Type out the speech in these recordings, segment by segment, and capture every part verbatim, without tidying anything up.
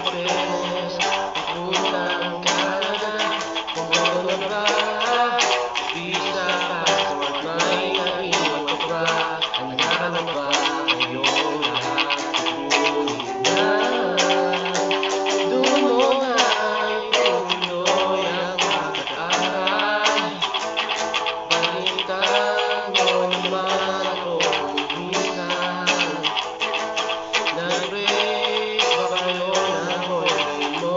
papeles, utang ka na, bumoto na ba? Visa, passport, may naiwan ka ba? Handa ka na ba? Ngayong lahat ibuhin na. Doon mo na ituloy ang pag-aaral. Balikan mo naman ako minsan. Nag-break ba kayo ng boyfriend mo?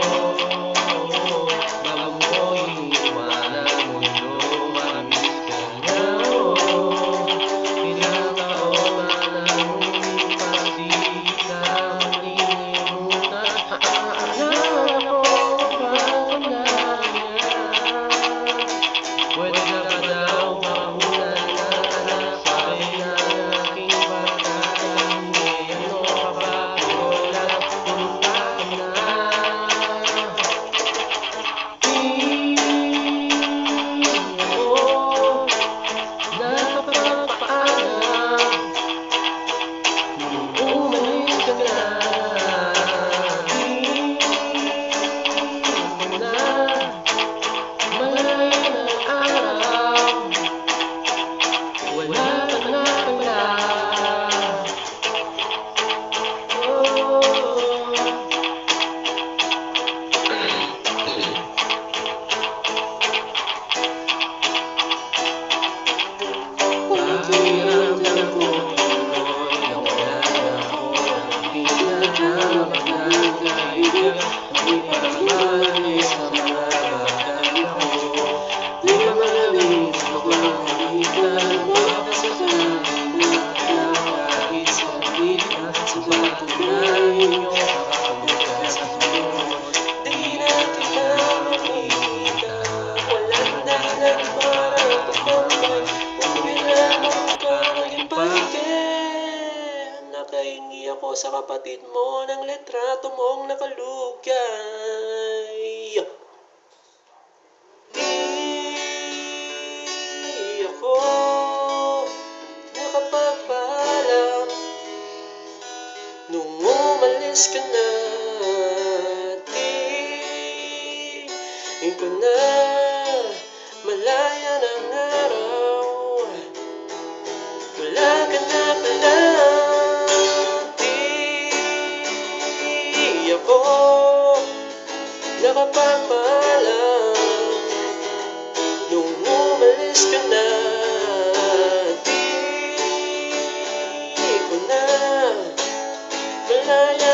Bago mo iniwan ang mundo, mamiss ka na oh. Ilang taon na lang lumipas, di ka malilimutan. Haahanap ako ang kanayan. Pwede ka ba daw mahunan na anak sa akin ang aking barkada? Hindi ano ka ba? Wala, punta ka na. Di ako nakapagpaalam nung umalis ka na. Di ko na malaya ng araw. Wala ka na pala. Oh. Pakiramdam ko tuloy na wala na ako ng pinagkamagan kaibigan. Di pa maalis sa mga bagay ko. Di ka magaling sa pagmamagitan. Papasasahan na nakakais sa bigla. Sa patunayan nyo kakabukas sa tulong. Di na kita makikita. Walang dahilan para tumambay. Umilanong ka naging palikin. Nakahingi ako sa kapatid mo ng litrato mong nakalugay. Di ako nakapagpaalam nung umalis ka na. Di ko na malaya ng araw. Wala ka na pala. Di ako nakapagpaalam nung umalis ka na. Di ko na malaya